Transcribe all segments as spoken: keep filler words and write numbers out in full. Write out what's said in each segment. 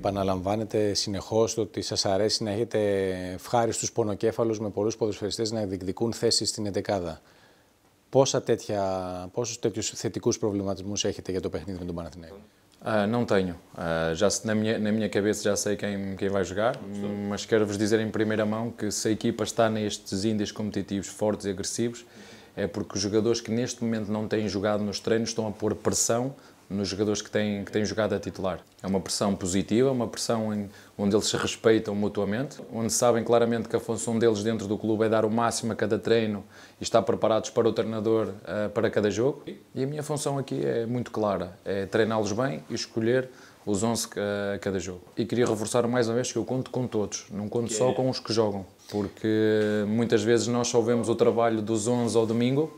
επαναλαμβάνετε συνεχώς το ότι σας αρέσει να έχετε ευχάριστους πονοκέφαλους με πολλούς ποδοσφαιριστές να διεκδικούν θέσεις στην εντεκάδα. Πόσα τέτοια, πόσους τέτοιους θετικούς προβληματισμούς έχετε για το παιχνίδι με τον Παναθηναϊκό? Uh, não tenho. Uh, já se, na, minha, na minha cabeça já sei quem, quem vai jogar, mas quero-vos dizer em primeira mão que se a equipa está nestes índices competitivos fortes e agressivos, é porque os jogadores que neste momento não têm jogado nos treinos estão a pôr pressão nos jogadores que têm, que têm jogado a titular. É uma pressão positiva, uma pressão em, onde eles se respeitam mutuamente, onde sabem claramente que a função deles dentro do clube é dar o máximo a cada treino e estar preparados para o treinador uh, para cada jogo. E a minha função aqui é muito clara, é treiná-los bem e escolher os onze a cada jogo. E queria reforçar mais uma vez que eu conto com todos, não conto só com os que jogam, porque muitas vezes nós só vemos o trabalho dos onze ao domingo,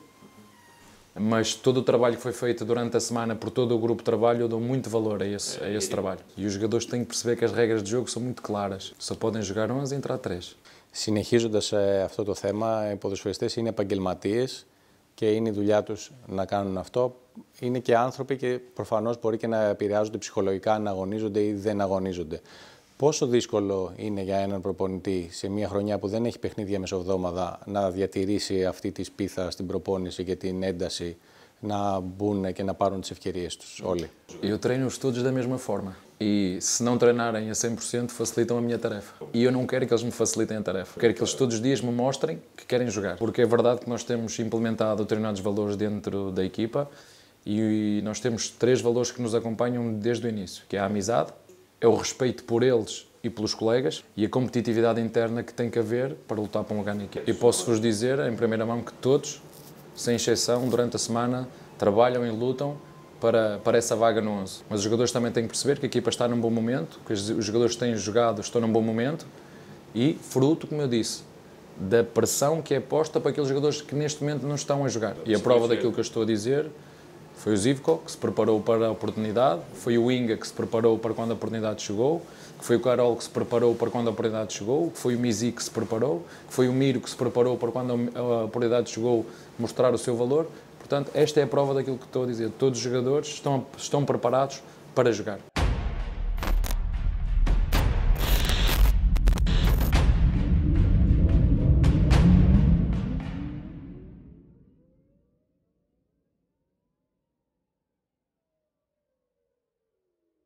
mas todo o trabalho que foi feito durante a semana por todo o grupo de trabalho, eu dou muito valor a esse, a esse trabalho. E os jogadores têm que perceber que as regras de jogo são muito claras. Só podem jogar onze e entrar três. Συνεχίζοντας αυτό το θέμα, οι ποδοσφαιριστές είναι επαγγελματίες και είναι η δουλειά τους να κάνουν αυτό. Είναι και άνθρωποι και προφανώς μπορεί και να επηρεάζονται ψυχολογικά αν αγωνίζονται ή δεν αγωνίζονται. Πόσο δύσκολο είναι για έναν προπονητή σε μια χρονιά που δεν έχει παιχνίδια μεσοβδόμαδα να διατηρήσει αυτή τη σπίθα στην προπόνηση και την ένταση, να μπουν και να πάρουν τις ευκαιρίες τους όλοι? Eu treino-os todos da mesma forma e se não treinarem a cem por cento facilitam a minha tarefa. E eu não quero que eles me facilitem a tarefa. Quero que eles todos os dias me mostrem que querem jogar. Porque é verdade que nós temos implementado determinados valores dentro da equipa e nós temos três valores que nos acompanham desde o início, que é a amizade, é o respeito por eles e pelos colegas e a competitividade interna que tem que haver para lutar para um lugar na equipe. Eu posso-vos dizer, em primeira mão, que todos, sem exceção, durante a semana, trabalham e lutam para, para essa vaga no onze. Mas os jogadores também têm que perceber que a equipa está num bom momento, que os jogadores que têm jogado estão num bom momento e, fruto, como eu disse, da pressão que é posta para aqueles jogadores que neste momento não estão a jogar. E a prova daquilo que eu estou a dizer foi o Zivko, que se preparou para a oportunidade, foi o Inga, que se preparou para quando a oportunidade chegou, que foi o Carol, que se preparou para quando a oportunidade chegou, que foi o Mizi, que se preparou, que foi o Miro, que se preparou para quando a oportunidade chegou mostrar o seu valor. Portanto, esta é a prova daquilo que estou a dizer. Todos os jogadores estão, estão preparados para jogar.